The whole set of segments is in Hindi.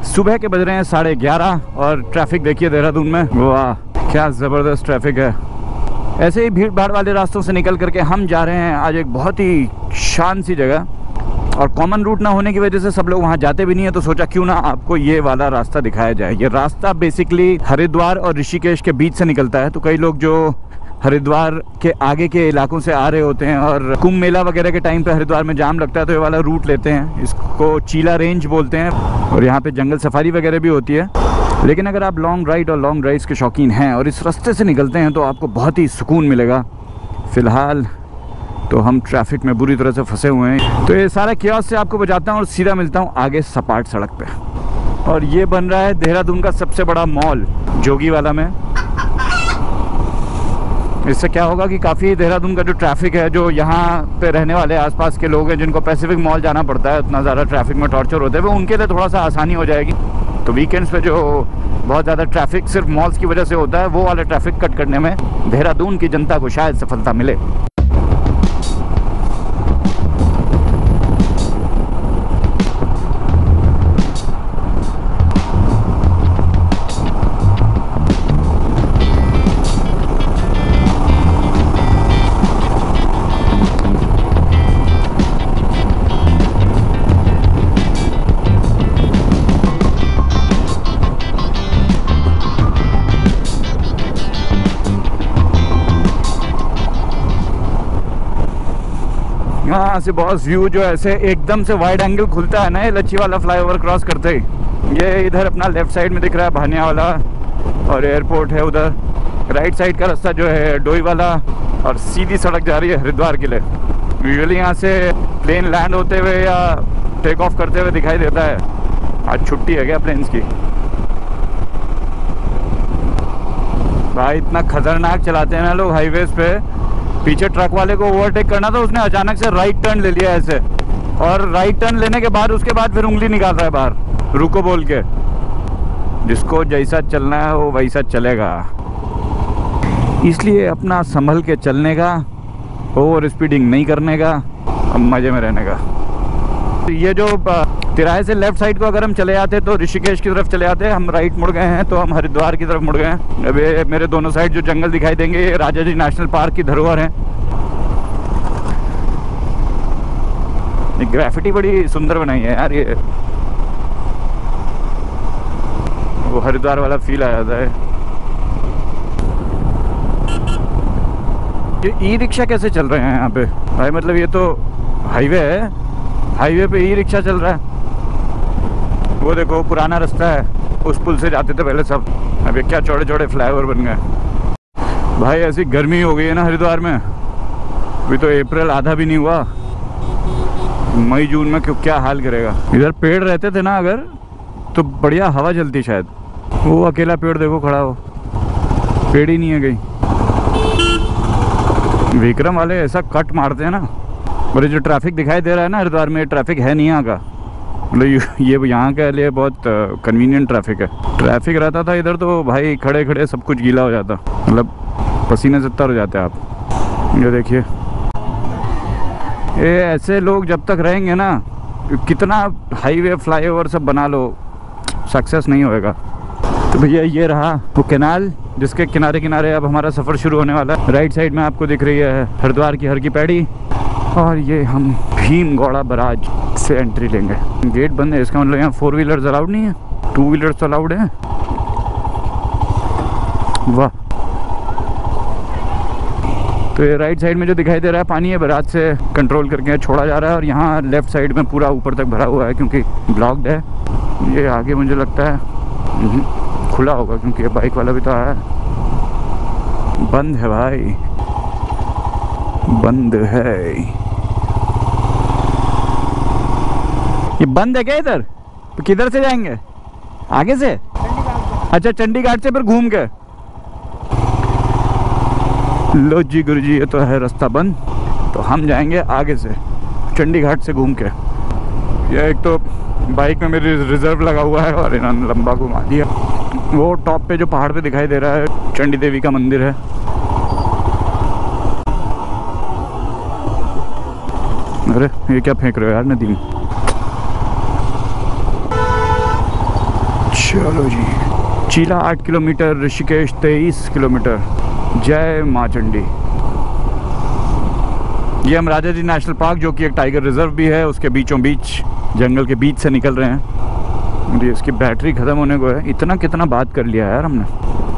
सुबह के बज रहे हैं 11:30 और ट्रैफिक देखिए देहरादून में, वाह क्या ज़बरदस्त ट्रैफिक है। ऐसे ही भीड़ भाड़ वाले रास्तों से निकल करके हम जा रहे हैं आज एक बहुत ही शांत सी जगह, और कॉमन रूट ना होने की वजह से सब लोग वहाँ जाते भी नहीं है, तो सोचा क्यों ना आपको ये वाला रास्ता दिखाया जाए। ये रास्ता बेसिकली हरिद्वार और ऋषिकेश के बीच से निकलता है। तो कई लोग जो हरिद्वार के आगे के इलाकों से आ रहे होते हैं और कुंभ मेला वगैरह के टाइम पे हरिद्वार में जाम लगता है, तो ये वाला रूट लेते हैं। इसको चीला रेंज बोलते हैं और यहाँ पे जंगल सफारी वगैरह भी होती है। लेकिन अगर आप लॉन्ग राइड और लॉन्ग ड्राइव्स के शौकीन हैं और इस रास्ते से निकलते हैं तो आपको बहुत ही सुकून मिलेगा। फ़िलहाल तो हम ट्रैफिक में बुरी तरह से फंसे हुए हैं, तो ये सारा कियोस्क से आपको बचाता हूँ और सीधा मिलता हूँ आगे सपाट सड़क पे। और ये बन रहा है देहरादून का सबसे बड़ा मॉल जोगी वाला में। इससे क्या होगा कि काफ़ी देहरादून का जो ट्रैफिक है, जो यहाँ पे रहने वाले आसपास के लोग हैं जिनको पैसिफिक मॉल जाना पड़ता है, उतना ज़्यादा ट्रैफिक में टॉर्चर होते हैं, वो उनके लिए थोड़ा सा आसानी हो जाएगी। तो वीकेंड्स पे जो बहुत ज़्यादा ट्रैफिक सिर्फ मॉल्स की वजह से होता है, वो वाला ट्रैफिक कट करने में देहरादून की जनता को शायद सफलता मिले। यहाँ से बॉस व्यू जो ऐसे एकदम से वाइड एंगल खुलता है ना, ये लच्छी वाला फ्लाईओवर क्रॉस करते ही। ये इधर अपना लेफ्ट साइड में दिख रहा है भानिया वाला और एयरपोर्ट है उधर। राइट साइड का रास्ता जो है डोई वाला, और सीधी सड़क जा रही है हरिद्वार के लिए। यूजुअली यहाँ से प्लेन लैंड होते हुए या टेक ऑफ करते हुए दिखाई देता है। आज छुट्टी है क्या प्लेन्स की? भाई इतना खतरनाक चलाते हैं ना लोग हाईवेज पे। पीछे ट्रक वाले को ओवरटेक करना था, उसने अचानक से राइट टर्न ले लिया ऐसे, और राइट टर्न लेने के बाद उसके बाद फिर उंगली निकाल रहा है बाहर रुको बोल के। जिसको जैसा चलना है वो वैसा चलेगा, इसलिए अपना संभल के चलने का, ओवर स्पीडिंग नहीं करने का, मज़े में रहने का। ये जो तिराहे से लेफ्ट साइड को अगर हम चले जाते तो ऋषिकेश की तरफ चले जाते, हम राइट मुड़ गए हैं तो हम हरिद्वार की तरफ मुड़ गए हैं। अब ये मेरे दोनों साइड जो जंगल दिखाई देंगे ये राजा जी नेशनल पार्क की धरोहर है। ग्राफिटी बड़ी सुंदर बनाई है यार, ये वो हरिद्वार वाला फील आ जाता है। ये ई रिक्शा कैसे चल रहे हैं यहाँ पे भाई? मतलब ये तो हाईवे है, हाईवे पे ई रिक्शा चल रहा है। वो देखो पुराना रास्ता है, उस पुल से जाते थे पहले सब, अब ये क्या चौड़े चौड़े फ्लाईओवर बन गए। भाई ऐसी गर्मी हो गई है ना हरिद्वार में, अभी तो अप्रैल आधा भी नहीं हुआ, मई जून में क्यों क्या हाल करेगा। इधर पेड़ रहते थे ना अगर, तो बढ़िया हवा चलती शायद। वो अकेला पेड़ देखो खड़ा हो, पेड़ ही नहीं है कहीं। विक्रम वाले ऐसा कट मारते हैं ना। और ये जो ट्रैफिक दिखाई दे रहा है ना हरिद्वार में, ट्रैफिक है नहीं यहाँ का, मतलब ये यहाँ के लिए बहुत कन्वीनियंट ट्रैफिक है। ट्रैफिक रहता था इधर तो भाई खड़े खड़े सब कुछ गीला हो जाता, मतलब पसीने से तर हो जाते आप। ये देखिए, ये ऐसे लोग जब तक रहेंगे ना, कितना हाईवे फ्लाईओवर सब बना लो, सक्सेस नहीं होएगा। तो भैया ये रहा वो कैनाल जिसके किनारे किनारे अब हमारा सफ़र शुरू होने वाला है। राइट साइड में आपको दिख रही है हरिद्वार की हर की पैड़ी, और ये हम भीमगौड़ा बराज से एंट्री लेंगे। गेट बंद है, इसका मतलब यहाँ 4 व्हीलर्स अलाउड नहीं है, 2 व्हीलर्स तो अलाउड है। वाह। तो ये राइट साइड में जो दिखाई दे रहा है पानी है, बराज से कंट्रोल करके छोड़ा जा रहा है, और यहाँ लेफ्ट साइड में पूरा ऊपर तक भरा हुआ है क्योंकि ब्लॉक्ड है। ये आगे मुझे लगता है खुला होगा क्योंकि ये बाइक वाला भी तो आया है। बंद है भाई, बंद है। ये बंद है क्या इधर? तो किधर से जाएंगे? आगे से? अच्छा चंडीगढ़ से फिर घूम के। लो जी गुरुजी, ये तो है रास्ता बंद, तो हम जाएंगे आगे से चंडीगढ़ से घूम के। ये एक तो बाइक में मेरी रिजर्व लगा हुआ है और इन्होंने लंबा घुमा दिया। वो टॉप पे जो पहाड़ पे दिखाई दे रहा है चंडी देवी का मंदिर है। अरे ये क्या फेंक रहे हो यार नदी में? चलो जी, चीला 8 किलोमीटर, ऋषिकेश 23 किलोमीटर। जय माँ चंडी। ये हम राजा जी नेशनल पार्क, जो कि एक टाइगर रिजर्व भी है, उसके बीचों बीच जंगल के बीच से निकल रहे हैं। ये इसकी बैटरी ख़त्म होने को है। इतना कितना बात कर लिया यार हमने।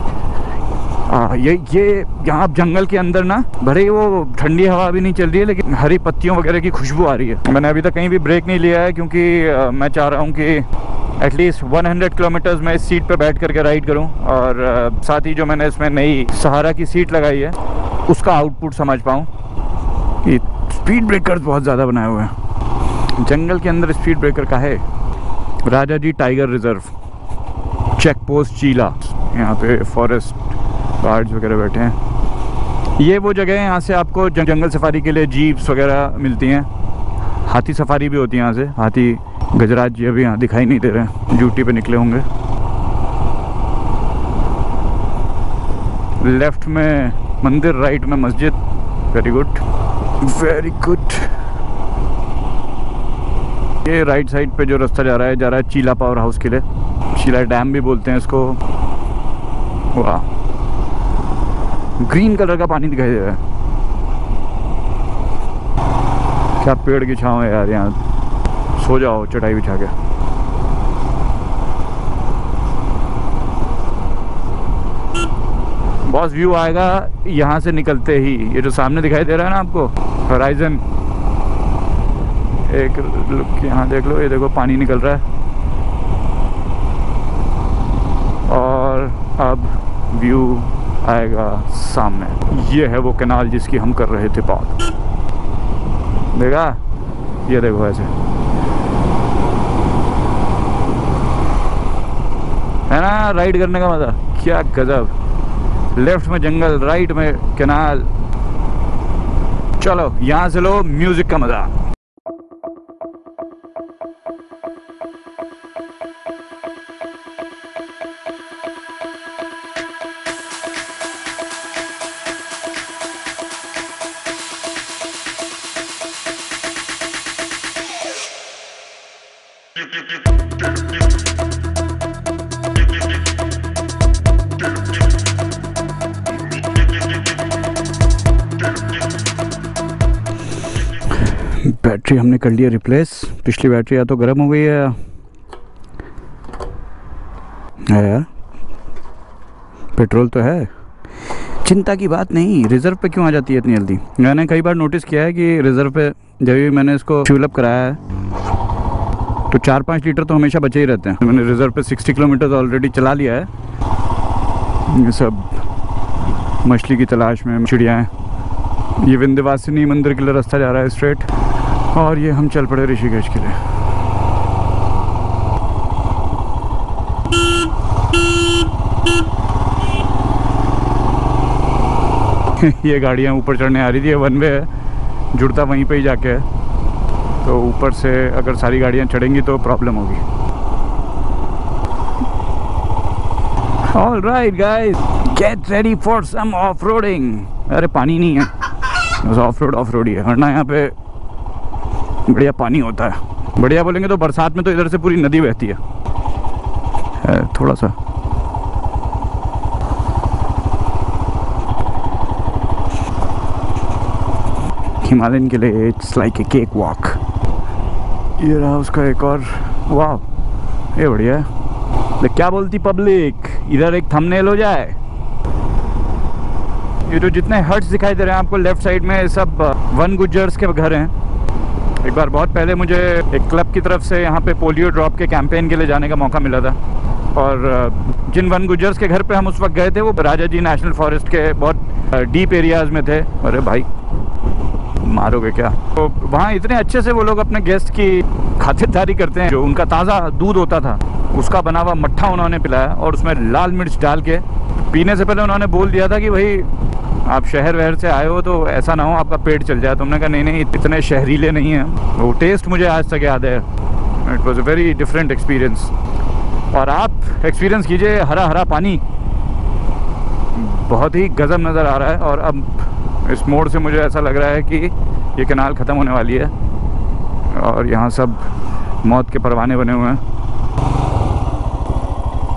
ये यहाँ जंगल के अंदर ना, भले वो ठंडी हवा भी नहीं चल रही है, लेकिन हरी पत्तियों वगैरह की खुशबू आ रही है। मैंने अभी तक कहीं भी ब्रेक नहीं लिया है, क्योंकि मैं चाह रहा हूँ कि एटलीस्ट 100 किलोमीटर्स मैं इस सीट पे बैठ करके राइड करूँ, और साथ ही जो मैंने इसमें नई सहारा की सीट लगाई है उसका आउटपुट समझ पाऊँ। ये स्पीड ब्रेकर्स बहुत ज़्यादा बनाए हुए हैं जंगल के अंदर। स्पीड ब्रेकर का है Rajaji tiger reserve, check post Chilla. यहाँ पे फॉरेस्ट गार्ड्स वगैरह बैठे हैं। ये वो जगह है, यहाँ से आपको जंगल सफारी के लिए जीप्स वगैरह मिलती हैं। हाथी सफारी भी होती है यहाँ से। हाथी गजराज जी अभी यहाँ दिखाई नहीं दे रहे हैं, ड्यूटी पे निकले होंगे। लेफ्ट में मंदिर, राइट में मस्जिद। Very good, very good. ये राइट साइड पे जो रास्ता जा रहा है चीला पावर हाउस के लिए। चीला डैम भी बोलते हैं इसको। वाह, ग्रीन कलर का पानी दिखाई दे रहा है। क्या पेड़ की छांव है यार यहाँ। सो जाओ चटाई बिछा के। बॉस व्यू आएगा यहाँ से निकलते ही। ये जो सामने दिखाई दे रहा है ना आपको, होराइजन, एक लुक यहाँ देख लो। ये देखो पानी निकल रहा है, और अब व्यू आएगा सामने। ये है वो कैनाल जिसकी हम कर रहे थे बात। देखा, ये देखो ऐसे है ना राइड करने का मजा। क्या गजब। लेफ्ट में जंगल, राइट में कैनाल। चलो यहाँ से लो म्यूजिक का मजा। बैटरी हमने कर लिया रिप्लेस। पिछली बैटरी या तो गर्म हो गई है यार। पेट्रोल तो है, चिंता की बात नहीं। रिजर्व पे क्यों आ जाती है इतनी जल्दी? मैंने कई बार नोटिस किया है कि रिजर्व पे जब भी मैंने इसको फ्यूल अप कराया है तो 4-5 लीटर तो हमेशा बचे ही रहते हैं। मैंने रिजर्व पे 60 किलोमीटर ऑलरेडी चला लिया है। ये सब मछली की तलाश में चिड़िया हैं। ये विंध्यवासिनी मंदिर के लिए रास्ता जा रहा है स्ट्रेट, और ये हम चल पड़े ऋषिकेश के लिए। ये गाड़ियाँ ऊपर चढ़ने आ रही थी। ये वन वे है, जुड़ता वहीं पे ही जाके है, तो ऊपर से अगर सारी गाड़ियाँ चढ़ेंगी तो प्रॉब्लम होगी। All right guys, get ready for some off roading. अरे पानी नहीं है, बस ऑफ रोड ही है, वरना यहाँ पे बढ़िया पानी होता है। बढ़िया बोलेंगे तो बरसात में तो इधर से पूरी नदी बहती है थोड़ा सा। हिमालयन के लिए it's like a cake walk. ये रहा उसका एक और। वाह, ये बढ़िया है। क्या बोलती पब्लिक, इधर एक थंबनेल हो जाए। ये जो जितने हट्स दिखाई दे रहे हैं आपको लेफ्ट साइड में, सब वन गुज्जर्स के घर हैं। एक बार बहुत पहले मुझे एक क्लब की तरफ से यहाँ पे पोलियो ड्रॉप के कैंपेन के लिए जाने का मौका मिला था, और जिन वन गुज्जर्स के घर पे हम उस वक्त गए थे वो राजा जी नेशनल फॉरेस्ट के बहुत डीप एरियाज में थे। अरे भाई मारोगे क्या? तो वहाँ इतने अच्छे से वो लोग अपने गेस्ट की खातिरदारी करते हैं। जो उनका ताज़ा दूध होता था उसका बना हुआ मट्ठा उन्होंने पिलाया, और उसमें लाल मिर्च डाल के पीने से पहले उन्होंने बोल दिया था कि भाई आप शहर वहर से आए हो तो ऐसा ना हो आपका पेट चल जाए। तुमने कहा नहीं नहीं, इतने शहरीले नहीं हैं। वो टेस्ट मुझे आज तक याद है। It was a very different experience. और आप एक्सपीरियंस कीजिए, हरा हरा पानी बहुत ही गजब नज़र आ रहा है। और अब इस मोड़ से मुझे ऐसा लग रहा है कि ये कैनाल ख़त्म होने वाली है, और यहाँ सब मौत के परवाने बने हुए हैं।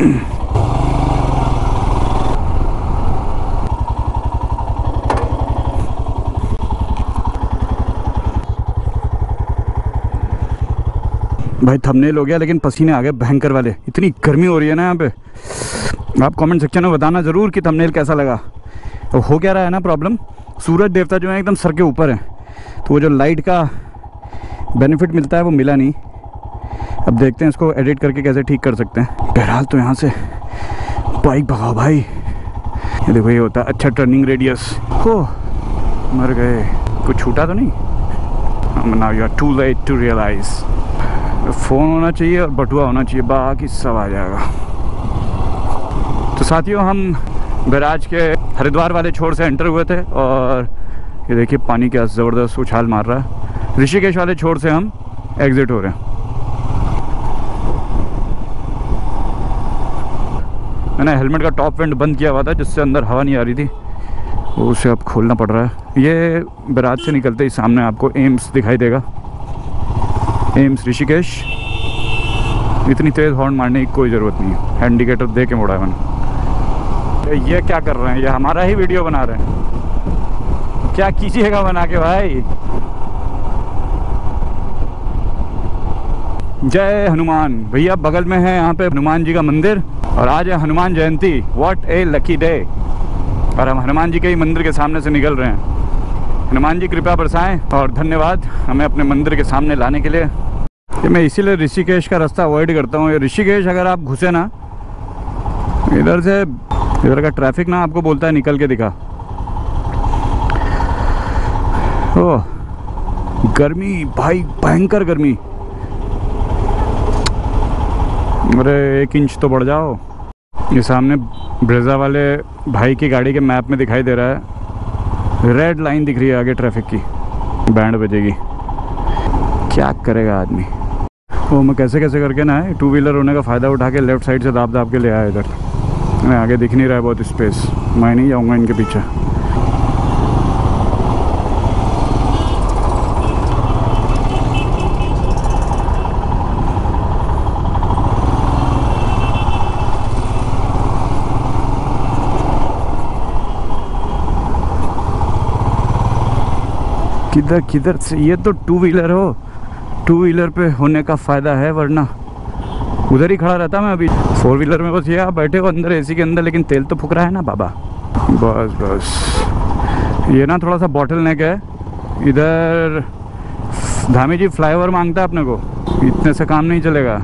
भाई थंबनेल हो गया, लेकिन पसीने आ गए भयंकर वाले। इतनी गर्मी हो रही है ना यहाँ पे। आप कमेंट सेक्शन में बताना ज़रूर कि थंबनेल कैसा लगा। तो हो क्या रहा है ना प्रॉब्लम, सूरज देवता जो है एकदम सर के ऊपर है, तो वो जो लाइट का बेनिफिट मिलता है वो मिला नहीं। अब देखते हैं इसको एडिट करके कैसे ठीक कर सकते हैं। बहरहाल तो यहाँ से बाइक भगाओ भाई। ये देखो ये होता है अच्छा टर्निंग रेडियस। हो मर गए, कुछ छूटा तो नहीं। Now you are too late to realize. Phone होना चाहिए और बटुआ होना चाहिए, बाकी सब आ जाएगा। तो साथियों हम बैराज के हरिद्वार वाले छोर से एंटर हुए थे और ये देखिए पानी क्या ज़बरदस्त उछाल मार रहा है। ऋषिकेश वाले छोर से हम एग्ज़िट हो रहे हैं। मैंने हेलमेट का टॉप वेंट बंद किया हुआ था जिससे अंदर हवा नहीं आ रही थी, वो उसे अब खोलना पड़ रहा है। ये बैराज से निकलते ही सामने आपको एम्स दिखाई देगा, एम्स ऋषिकेश। इतनी तेज़ हॉर्न मारने की कोई ज़रूरत नहीं है, इंडिकेटर दे के मोड़ा है मैंने। ये क्या कर रहे हैं, ये हमारा ही वीडियो बना रहे हैं, क्या कीजिएगा बना के भाई। जय हनुमान। भैया बगल में है यहाँ पे हनुमान जी का मंदिर और आज है Hanuman Jayanti. What a lucky day. और हम हनुमान जी के ही मंदिर के सामने से निकल रहे हैं। हनुमान जी कृपा बरसाएं और धन्यवाद हमें अपने मंदिर के सामने लाने के लिए। ये मैं इसीलिए ऋषिकेश का रास्ता अवॉइड करता हूँ। ये ऋषिकेश अगर आप घुसे ना इधर से, इधर का ट्रैफिक ना आपको बोलता है निकल के दिखा। ओह गर्मी भाई, भयंकर गर्मी। अरे 1 इंच तो बढ़ जाओ। ये सामने ब्रेजा वाले भाई की गाड़ी के मैप में दिखाई दे रहा है, रेड लाइन दिख रही है आगे ट्रैफिक की, बैंड बजेगी। क्या करेगा आदमी। वो मैं कैसे कैसे करके ना है 2 व्हीलर होने का फ़ायदा उठा के लेफ़्ट साइड से दाब के ले आया इधर। मैं आगे दिख नहीं रहा है बहुत स्पेस, मैं नहीं जाऊँगा इनके पीछे। किधर किधर से, ये तो 2 व्हीलर हो, 2 व्हीलर पे होने का फ़ायदा है, वरना उधर ही खड़ा रहता मैं अभी। 4 व्हीलर में बस ये आप बैठे हो अंदर एसी के अंदर, लेकिन तेल तो फूक रहा है ना बाबा। बस बस ये ना थोड़ा सा बॉटल नेक है इधर। धामी जी फ्लाईओवर मांगता है अपने को, इतने से काम नहीं चलेगा।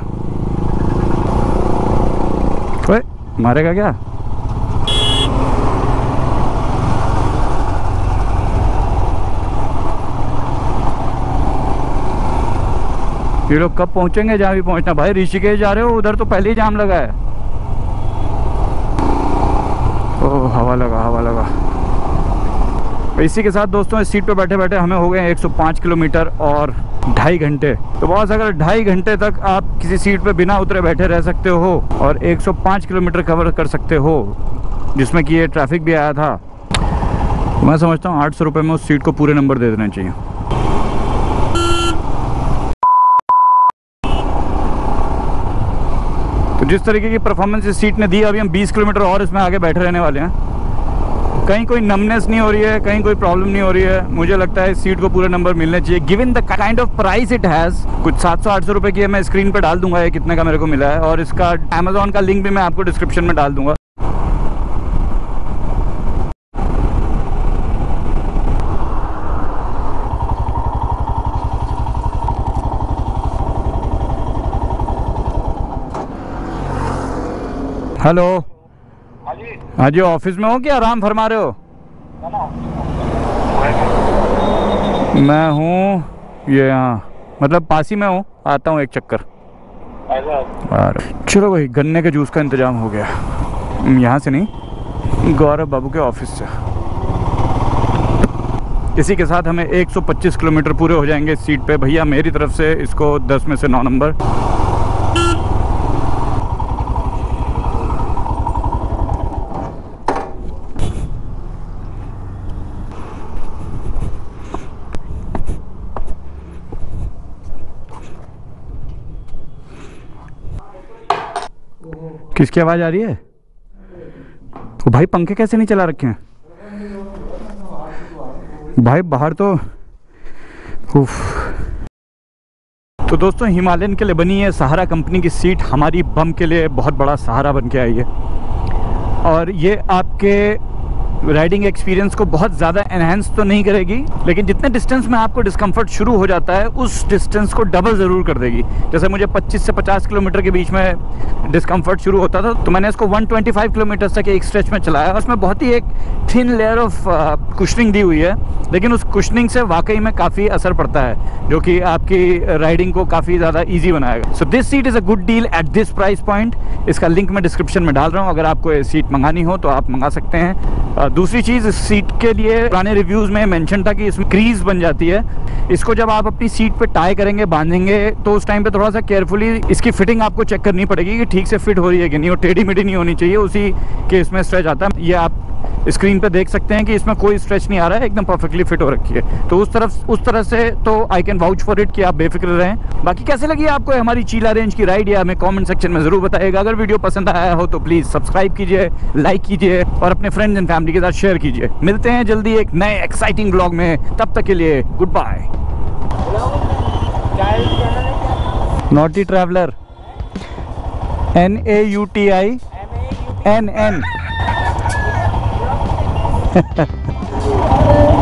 ओए मारेगा क्या। ये लोग कब पहुंचेंगे जहाँ भी पहुंचना। भाई ऋषिकेश जा रहे हो, उधर तो पहले ही जाम लगा है। ओह हवा लगा, हवा लगा। इसी के साथ दोस्तों इस सीट पे बैठे बैठे हमें हो गए 105 किलोमीटर और 2.5 घंटे। तो बॉस अगर 2.5 घंटे तक आप किसी सीट पे बिना उतरे बैठे रह सकते हो और 105 किलोमीटर कवर कर सकते हो, जिसमें कि ये ट्रैफिक भी आया था, मैं समझता हूँ 800 रुपये में उस सीट को पूरे नंबर दे देने चाहिए। तो जिस तरीके की परफॉर्मेंस इस सीट ने दी, अभी हम 20 किलोमीटर और इसमें आगे बैठे रहने वाले हैं। कहीं कोई नमनेस नहीं हो रही है, कहीं कोई प्रॉब्लम नहीं हो रही है। मुझे लगता है इस सीट को पूरे नंबर मिलने चाहिए given the kind of price it has. कुछ 700-800 रुपये की है, मैं स्क्रीन पे डाल दूंगा ये कितने का मेरे को मिला है, और इसका अमेजोन का लिंक भी मैं आपको डिस्क्रिप्शन में डाल दूंगा। हेलो। हाँ जी ऑफिस में हो क्या, आराम फरमा रहे हो? मैं हूँ ये यहाँ मतलब पास ही में हूँ, आता हूँ एक चक्कर। चलो भाई गन्ने के जूस का इंतजाम हो गया। यहाँ से नहीं, गौरव बाबू के ऑफिस से। इसी के साथ हमें 125 किलोमीटर पूरे हो जाएंगे इस सीट पे। भैया मेरी तरफ से इसको 10 में से 9 नंबर। किसकी आवाज़ आ रही है? तो भाई पंखे कैसे नहीं चला रखे हैं भाई बाहर तो। उफ। तो दोस्तों हिमालयन के लिए बनी है सहारा कंपनी की सीट हमारी बम के लिए बहुत बड़ा सहारा बन के आई है, और ये आपके राइडिंग एक्सपीरियंस को बहुत ज़्यादा एनहेंस तो नहीं करेगी, लेकिन जितने डिस्टेंस में आपको डिस्कम्फर्ट शुरू हो जाता है उस डिस्टेंस को डबल ज़रूर कर देगी। जैसे मुझे 25 से 50 किलोमीटर के बीच में डिस्कम्फर्ट शुरू होता था, तो मैंने इसको 125 किलोमीटर तक एक स्ट्रेच में चलाया। उसमें बहुत ही एक थिन लेयर ऑफ कुशनिंग दी हुई है, लेकिन उस कुशनिंग से वाकई में काफ़ी असर पड़ता है, जो कि आपकी राइडिंग को काफ़ी ज़्यादा ईजी बनाएगा। So this seat is a good deal at this price point. इसका लिंक मैं डिस्क्रिप्शन में डाल रहा हूँ, अगर आपको ये सीट मंगानी हो तो आप मंगा सकते हैं। दूसरी चीज़, इस सीट के लिए पुराने रिव्यूज़ में मेंशन था कि इसमें क्रीज बन जाती है। इसको जब आप अपनी सीट पे टाई करेंगे, बांधेंगे, तो उस टाइम पे थोड़ा सा केयरफुली इसकी फिटिंग आपको चेक करनी पड़ेगी कि ठीक से फिट हो रही है कि नहीं, और टेढ़ी मेढ़ी नहीं होनी चाहिए, उसी केस में स्ट्रेच आता है। ये आप स्क्रीन पे देख सकते हैं कि इसमें कोई स्ट्रेच नहीं आ रहा है, एकदम परफेक्टली फिट हो रखी है। तो उस तरह से तो I can vouch for it कि आप बेफिक्र रहें। बाकी कैसे लगी आपको हमारी चीला रेंज की राइड, या हमें कमेंट सेक्शन में ज़रूर बताइएगा। अगर वीडियो पसंद आया हो तो प्लीज़ सब्सक्राइब कीजिए, लाइक कीजिए और अपने फ्रेंड्स एंड फैमिली के साथ शेयर कीजिए। मिलते हैं जल्दी एक नए एक्साइटिंग ब्लॉग में, तब तक के लिए good bye. Naughty traveller NAUTI NN